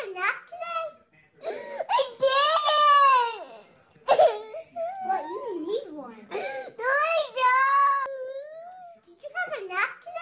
a nap today? I did it! Well, you need one. No, I don't! Did you have a nap today?